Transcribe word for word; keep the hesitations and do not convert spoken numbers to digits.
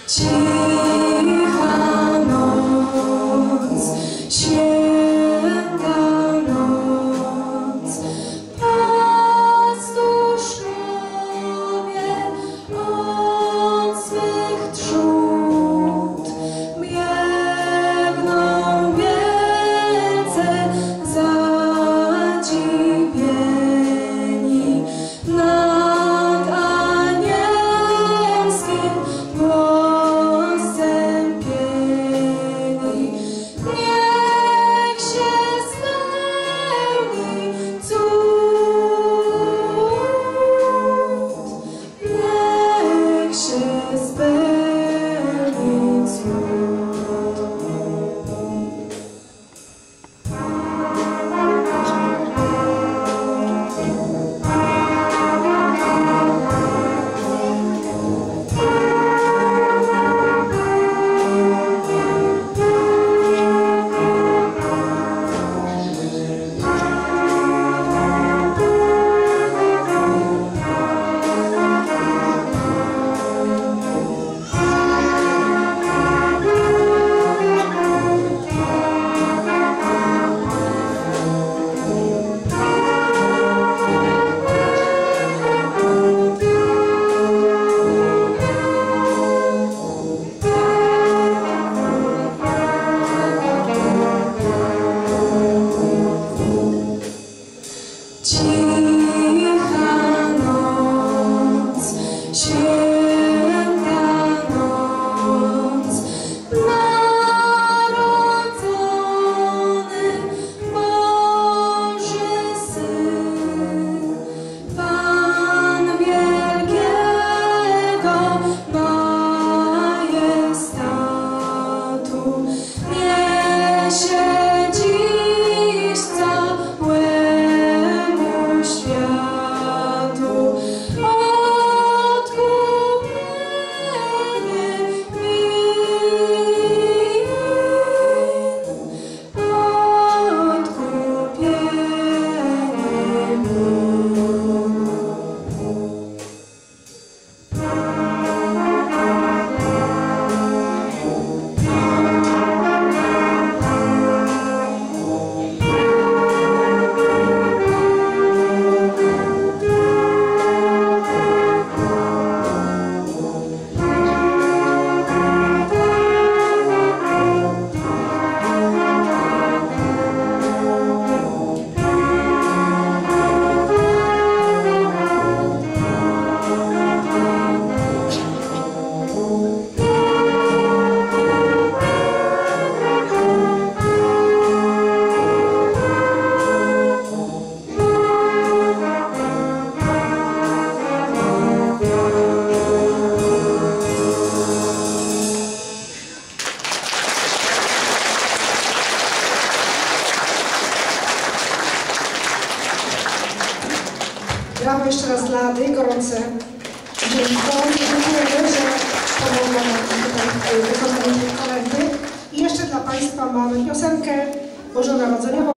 Cicha noc, święta noc, pastuszkowie od swych trzód biegną wielce zadziwieni nad anielskim głosem pieni. Niech się spełni cud, niech się spełni cud. Cicha noc, święta noc, narodzony Boży Syn, Pan wielkiego majestatu, niesie dziś całemu światu odkupienie win, odkupienie win. Brawo jeszcze raz dla Ady, gorące dziękuję, dziękujemy, że pomogła nam tutaj wykonać kolendy. I jeszcze dla Państwa mamy piosenkę bożonarodzeniową.